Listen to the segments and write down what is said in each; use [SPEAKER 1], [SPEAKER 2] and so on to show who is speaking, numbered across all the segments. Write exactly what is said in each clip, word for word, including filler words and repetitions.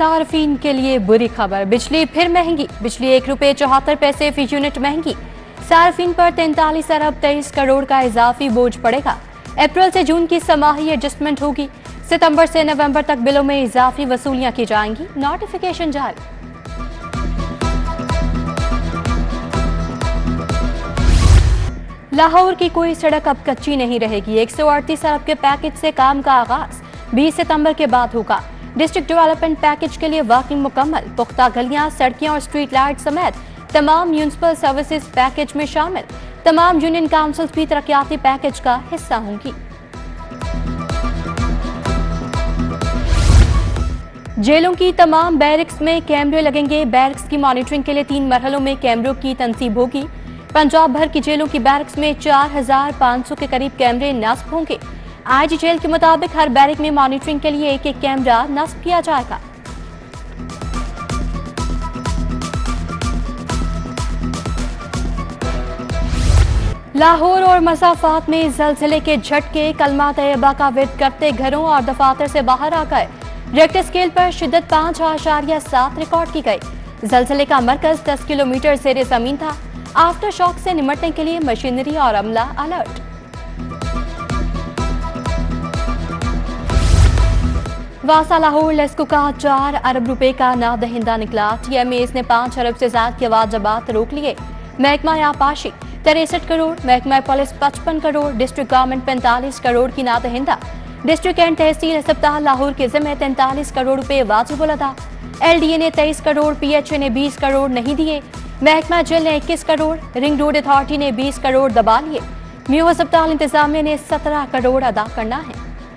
[SPEAKER 1] सार्फिन के लिए बुरी खबर, बिजली फिर महंगी। बिजली एक रुपये चौहत्तर पैसे फी यूनिट महंगी। सार्फिन पर तैंतालीस अरब तेईस करोड़ का इजाफी बोझ पड़ेगा। अप्रैल से जून की समाही एडजस्टमेंट होगी। सितंबर से नवंबर तक बिलों में इजाफी वसूलियां की जाएंगी। नोटिफिकेशन जारी। लाहौर की कोई सड़क अब कच्ची नहीं रहेगी। एक सौ अड़तीस अरब के पैकेज से काम का आगाज बीस सितंबर के बाद होगा। डिस्ट्रिक्ट डेवलपमेंट पैकेज के लिए वर्किंग मुकम्मल। पुख्ता गलियां, सड़कें और स्ट्रीट लाइट समेत तमाम म्यूनिसिपल सर्विसेज पैकेज में शामिल। तमाम यूनियन काउंसिल भी तरक्याती पैकेज का हिस्सा होंगी। जेलों की तमाम बैरिक्स में कैमरे लगेंगे। बैरिक्स की मॉनिटरिंग के लिए तीन मरहलों में कैमरों की तनसीब होगी। पंजाब भर की जेलों की बैरिक्स में चार हजार पाँच सौ के करीब कैमरे नस्ब होंगे। आईजी जेल के मुताबिक हर बैरिक में मॉनिटरिंग के लिए एक एक कैमरा नस्ब किया जाएगा। लाहौर और मसाफात में ज़लज़ले के झटके। कलमा तैयबा का विर्द करते घरों और दफातर से बाहर आ गए। रिक्टर स्केल पर शिद्दत पाँच आशारिया सात रिकॉर्ड की गई। ज़लज़ले का मरकज दस किलोमीटर ज़ेरे ज़मीन था। आफ्टर शॉक से निपटने के लिए मशीनरी और अमला अलर्ट। वासा लाहौर लेस्को का चार अरब रुपए का नादहिंदा निकला। टीएमएस ने पांच अरब से ज्यादा के वाजबात रोक लिए। महकमा आपाशी तिरसठ करोड़, महकमा पुलिस पचपन करोड़, डिस्ट्रिक्ट गवर्नमेंट पैंतालीस करोड़ की नादहिंदा। डिस्ट्रिक्ट एंड तहसील अस्पताल लाहौर के जिम्मे तैंतालीस करोड़ रुपए वाजिब अदा। एलडीए ने तेईस करोड़, पीएचए ने बीस करोड़ नहीं दिए। महकमा जेल ने इक्कीस करोड़, रिंग रोड अथॉरिटी ने बीस करोड़ दबा लिए। म्यू अस्पताल इंतजामिया ने सत्रह करोड़ अदा करना है।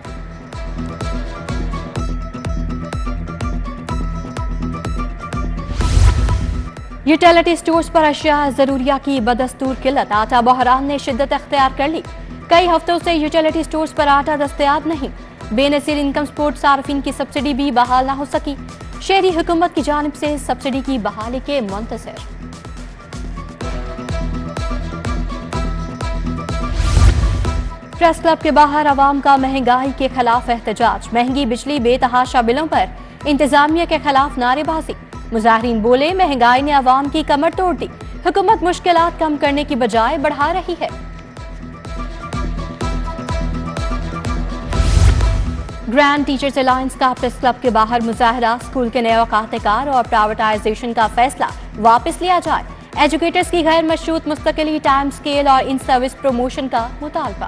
[SPEAKER 1] यूटिलिटी स्टोर्स पर अशिया जरूरिया की बदस्तूर किल्लत। आटा बहरान ने शिद्दत अख्तियार कर ली। कई हफ्तों से यूटिलिटी स्टोर्स पर आटा दस्तयाब नहीं। बेनसीर इनकम सपोर्ट सार्फिन की सब्सिडी भी बहाल न हो सकी। शहरी हुकूमत की जानिब से सब्सिडी की बहाली के मुंतज़िर। प्रेस क्लब के बाहर अवाम का महंगाई के खिलाफ एहतजाज। महंगी बिजली, बेतहाशा बिलों पर इंतजामिया के खिलाफ नारेबाजी। मुजाहिरीन बोले, महंगाई ने अवाम की कमर तोड़ दी। हुकूमत मुश्किलात कम करने की बजाय बढ़ा रही है। ग्रैंड टीचर्स अलायंस का प्रेस क्लब के बाहर मुजाहरा। स्कूल के नए औकातकार और प्राइवेटाइजेशन का फैसला वापस लिया जाए। एजुकेटर्स की गैर मशरूत मुस्तकिली, टाइम स्केल और इन सर्विस प्रमोशन का मुतालबा।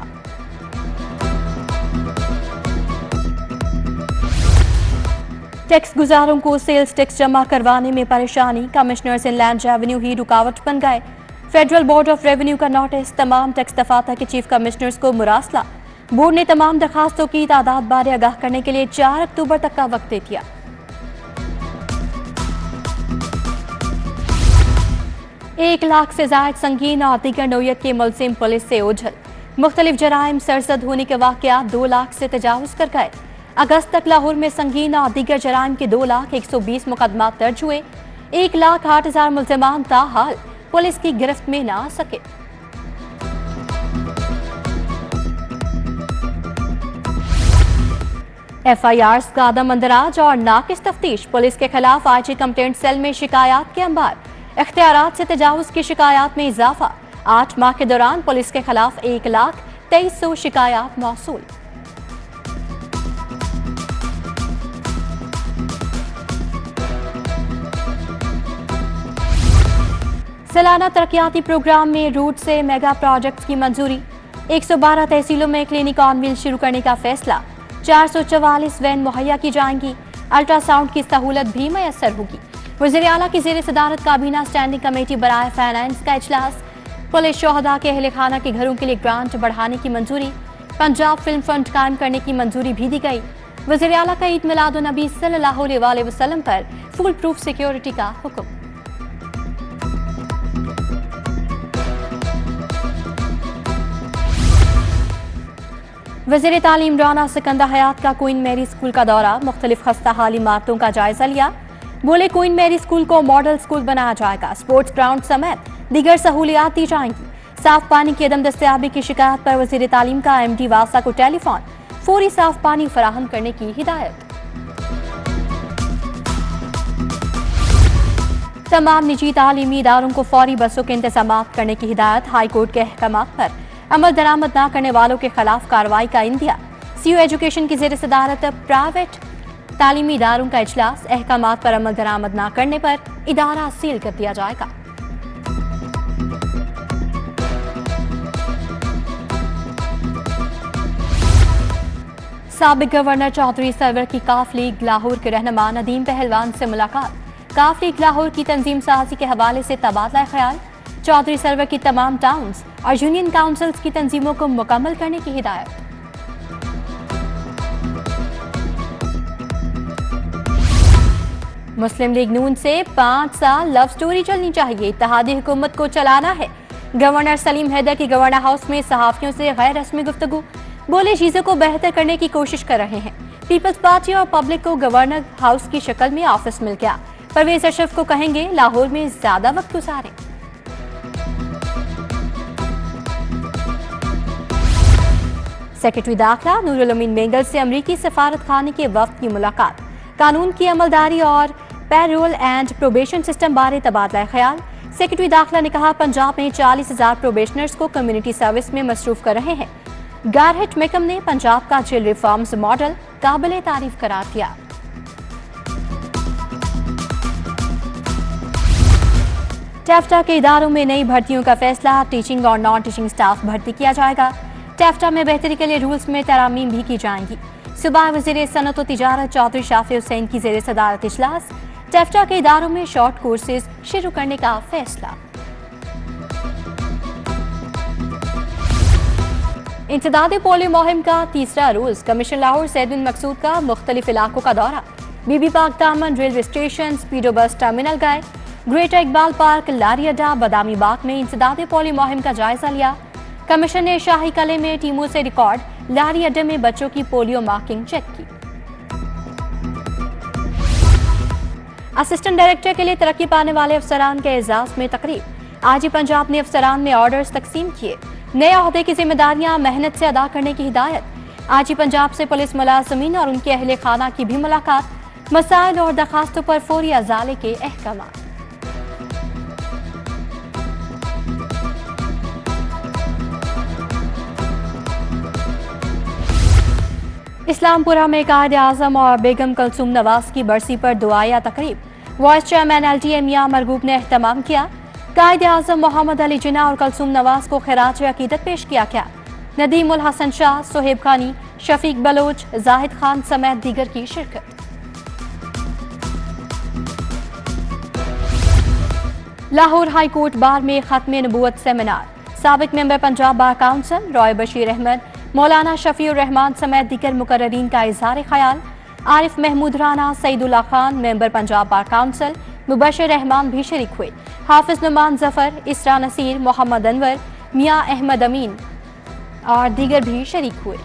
[SPEAKER 1] टैक्स गुजारों को सेल्स टैक्स जमा करवाने में परेशानी। कमिश्नर्स इनलैंड रेवेन्यू ही रुकावट बन गए। फेडरल बोर्ड ऑफ रेवेन्यू का नोटिस। तमाम टैक्स दफातर के चीफ कमिश्नर्स को मुरासला। बोर्ड ने तमाम दरखास्तों की तादाद बारे आगाह करने के लिए चार अक्टूबर तक का वक्त दे दिया। एक लाख से ज्यादा संगीन और दीगर नौयत के मुलजिम पुलिस से ओझल। मुख्तलिफ जराइम सरजद होने के वाकयात दो लाख से तजावुज कर गए। अगस्त तक लाहौर में संगीन और दीगर जराइम के दो लाख एक सौ बीस मुकदमा दर्ज हुए। एक लाख आठ हजार मुलजमान ताहाल पुलिस की गिरफ्त में न आ सके। एफ आई आर का आदम अंदराज और नाकिस तफ्तीश। पुलिस के खिलाफ आईजी कंप्लेंट सेल में शिकायत के अंबार। इख्तियारात से तजावुज की शिकायत में इजाफा। आठ माह के दौरान पुलिस के खिलाफ एक लाख तेईस सौ शिकायत मौसूल। सालाना तरक्याती प्रोग्राम में रूट से मेगा प्रोजेक्ट्स की मंजूरी। एक सौ बारह तहसीलों में क्लिनिक ऑन व्हील शुरू करने का फैसला। चार सौ चवालीस वैन मुहैया की जाएंगी। अल्ट्रासाउंड की सहूलत भी मैसर होगी। वज़ीर आला की ज़ेर सदारत काबीना स्टैंडिंग कमेटी बराए फाइनेंस का इजलास। पुलिस शोहदा के अहले खाना के घरों के लिए ग्रांट बढ़ाने की मंजूरी। पंजाब फिल्म फंड कायम करने की मंजूरी भी दी गई। वज़ीर आला का ईद मिलादुन नबी सल्लल्लाहु अलैहि वसल्लम पर फुल प्रूफ सिक्योरिटी का हुक्म। वज़ीर तालीम राना सिकंदर हयात का क्वीन मैरी स्कूल का दौरा। मुख्तलिफ खस्ता हाल इमारतों का जायजा लिया। बोले, क्वीन मैरी स्कूल को मॉडल स्कूल बनाया जाएगा। स्पोर्ट्स ग्राउंड समेत दीगर सहूलियात दी जाएंगी। साफ पानी की अदम दस्तयाबी की शिकायत पर वज़ीर तालीम का एम डी वासा को टेलीफोन। फौरी साफ पानी फराहम करने की हिदायत। तमाम निजी तालीमी इदारों को फौरी बसों के इंतजाम करने की हिदायत। हाई कोर्ट के अहकाम पर अमल दरामद न करने वालों के खिलाफ कार्रवाई का इंदिया। सीयू एजुकेशन की ज़ेर सदारत प्राइवेट तालीमी इदारों का इजलास। अहकाम पर अमल दरामद न करने पर इदारा सील कर दिया जाएगा। साबिक गवर्नर चौधरी सरवर की काफ लीग लाहौर के रहनुमा नदीम पहलवान से मुलाकात। काफ लीग लाहौर की तंजीम साजी के हवाले से तबादला ख्याल। चौधरी सरवर की तमाम टाउन्स और यूनियन काउंसिल्स की तंजीमों को मुकम्मल करने की हिदायत। मुस्लिम लीग नून से पांच साल लव स्टोरी चलनी चाहिए, इत्तेहादी हुकूमत को चलाना है। गवर्नर सलीम हैदर की गवर्नर हाउस में सहाफियों से गैर रस्मी गुफ्तगू। बोले चीजों को बेहतर करने की कोशिश कर रहे हैं। पीपल्स पार्टी और पब्लिक को गवर्नर हाउस की शक्ल में ऑफिस मिल गया। परवेज अशरफ को कहेंगे लाहौर में ज्यादा वक्त गुजारें। सेक्रेटरी दाखिला नूरुल अमीन मेंगल से अमरीकी सफारत खाने के वफ्द की मुलाकात। कानून की अमलदारी और पैरोल एंड प्रोबेशन सिस्टम बारे तबादला ख्याल। सेक्रेटरी दाखिला ने कहा पंजाब में चालीस हजार प्रोबेशनर्स को कम्युनिटी सर्विस में मसरूफ कर रहे हैं। गारहेट मेकम ने पंजाब का जेल रिफॉर्म्स मॉडल काबिले तारीफ करार दिया। टेफ्टा के इदारों में नई भर्तियों का फैसला। टीचिंग और नॉन टीचिंग स्टाफ भर्ती किया जाएगा। टेफ्टा में बेहतरी के लिए रूल्स में तरामीम भी की जाएंगी। सूबाई वज़ीर सनअत व तिजारत चौधरी शाफी हुसैन की ज़ेर सदारत इजलास। टेफ्टा के इदारों में शॉर्ट कोर्सेज शुरू करने का फैसला। इंसदाद पोलियो मुहिम का तीसरा रोज। कमिश्नर लाहौर सैयद बिन मकसूद का मुख्तलिफ इलाकों का दौरा। बीबी पाक दामन रेलवे स्टेशन, स्पीडो बस टर्मिनल गए। ग्रेटर इकबाल पार्क, लारी अड्डा, बदामी बाग में इंसदाद पोलियो मुहिम का जायजा लिया। कमिश्नर ने शाही कले में टीमों से रिकॉर्ड लारी अड्डे में बच्चों की पोलियो मार्किंग चेक की। असिस्टेंट डायरेक्टर के लिए तरक्की पाने वाले अफसरान के एजाज में तकरीब। आज ही पंजाब ने अफसरान में ऑर्डर्स तकसीम किए। नए ओहदे की जिम्मेदारियां मेहनत से अदा करने की हिदायत। आज ही पंजाब से पुलिस मुलाजमीन और उनके अहले खाना की भी मुलाकात। मसाइल और दरखास्तों पर फौरी अजाले के अहकाम। इस्लामपुरा में कायद आजम और बेगम कलसूम नवाज की बरसी पर दुआया तकरीब। Vice chairman L T A Mian Marghoob ने एहतमाम किया। कायद आजम मोहम्मद अली जिन्ना और कलसूम नवाज को खिराज अकीदत पेश किया गया। नदीम उल हसन शाह, सोहेब खानी, शफीक बलोच, जाहिद खान समेत दीगर की शिरकत। लाहौर हाई कोर्ट बार में खत्म नबूवत सेमिनार। साबिक member Punjab bar council Rai Bashir Ahmad, Maulana Shafiur Rehman समेत दीगर मुकर्ररीन का इजहार ख्याल। Arif Mahmood Rana, Saeedullah Khan member Punjab bar council, Mubashar Rehman भी शरीक हुए। हाफिज नुमान जफर, इसरा नसीर, मोहम्मद अनवर, मियां अहमद अमीन और दीगर भी शरीक हुए।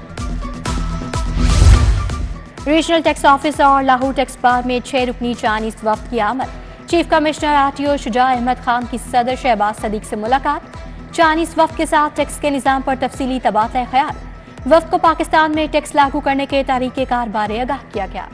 [SPEAKER 1] रीजनल टैक्स ऑफिस और लाहौर टैक्स बार में छह रुकनी चाइनीज वफ्द की आमद। Chief commissioner RTO Shuja Ahmad Khan की सदर शहबाज सदीक से मुलाकात। चाइनीज वफ्द के साथ टैक्स के निज़ाम पर तफसीली तबादला ख्याल। वफ्द को पाकिस्तान में टैक्स लागू करने के तरीक़ेकार बारे आगाह किया गया।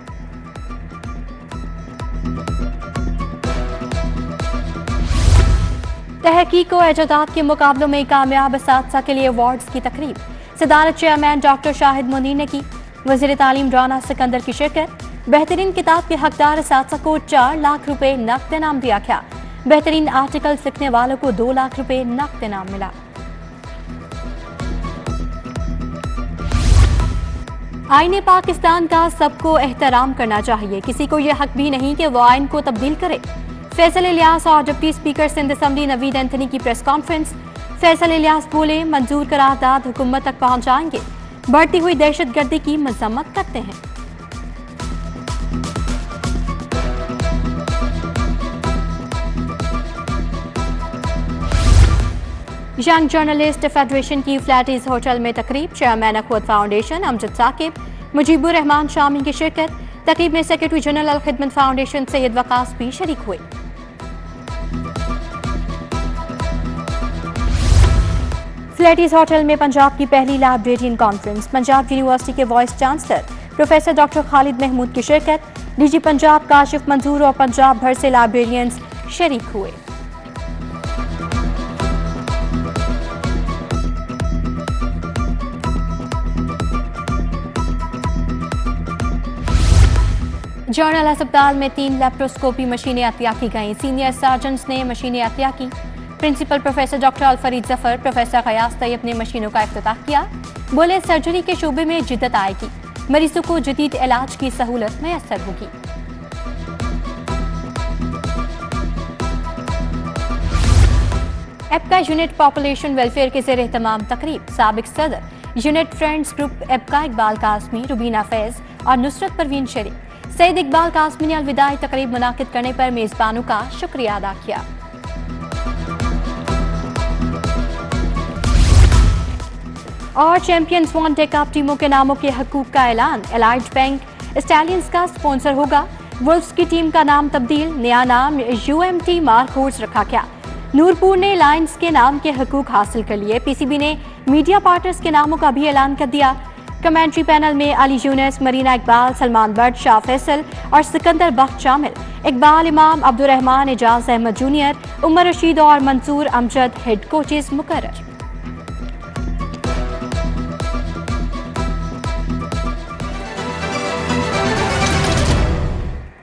[SPEAKER 1] तहकीक व इजादात के मुकाबलों में कामयाब असातिज़ा के लिए अवार्ड्स की तकरीब। सदारत चेयरमैन डॉक्टर शाहिद मुनीर ने की। वज़ीर तालीम राना सिकंदर की शिरकत। बेहतरीन किताब के हकदार असातिज़ा को चार लाख रुपए नकद इनाम दिया गया। बेहतरीन आर्टिकल्स लिखने वालों को दो लाख रुपए नकद इनाम मिला। आईने पाकिस्तान का सबको एहतराम करना चाहिए। किसी को यह हक भी नहीं कि वो आइन को तब्दील करे। फैसल इलियास और deputy speaker Sindh assembly Naveed Anthony की प्रेस कॉन्फ्रेंस। फैसल इलियास बोले मंजूर करारदाद हुकूमत तक पहुंचाएंगे। बढ़ती हुई दहशतगर्दी की मजम्मत करते हैं। यंग जर्नलिस्ट फेडरेशन की फ्लैटीज होटल में तकरीब। चेयरमैन अखवत फाउंडेशन अमजद साकिब, मुजीबुर रहमान शामी की शिरकत। तकरीब में सेक्रेटरी जनरल अल खिदमत फाउंडेशन सैयद वकास भी शरीक हुए। फ्लैटीज होटल में पंजाब की पहली लाइब्रेरियन कॉन्फ्रेंस। पंजाब यूनिवर्सिटी के vice chancellor professor doctor Khalid Mahmood की शिरकत। डीजी पंजाब काशिफ मंजूर और पंजाब भर से लाइब्रेरियंस शरीक हुए। जर्नल अस्पताल में तीन लेप्रोस्कोपी मशीनें अतिया की गईं। सीनियर सर्जन्स ने मशीनें अतिया की। Principal professor doctor Alfareed Zafar, professor Ghayas Tayyab ने मशीनों का इफ्तिताह किया। बोले सर्जरी के शोबे में जिद्दत आएगी, मरीजों को जदीद इलाज की सहूलत मैसर होगी। एप्का यूनिट पॉपुलेशन वेलफेयर के ज़ेर एहतमाम तकरीब। साबिक सदर यूनिट फ्रेंड्स ग्रुप एप्का इकबाल कासमी, रुबीना फैज और नुसरत परवीन शरीक। सईद इकबाल कासमी ने अलविदाई तकरीब मुनाकिद करने पर मेजबानों का शुक्रिया अदा किया। और चैंपियंस वन डे कप टीमों के नामों के हकूक का ऐलान। एलाइड बैंक स्टैलियंस का स्पॉन्सर होगा। वुल्फ्स की टीम का नाम तब्दील, नया नाम यूएमटी मार्कहोर्स रखा गया। नूरपुर ने लायंस के नाम के हकूक हासिल कर लिए। पीसीबी ने मीडिया पार्टनर्स के नामों का भी ऐलान कर दिया। कमेंट्री पैनल में अली यूनुस, मरीना इकबाल, सलमान बट, शाह फैसल और सिकंदर बख्त शामिल। इकबाल इमाम, अब्दुल रहमान, एजाज अहमद जूनियर, उमर रशीद और मंसूर अमजद हेड कोचेस मुकर्रर।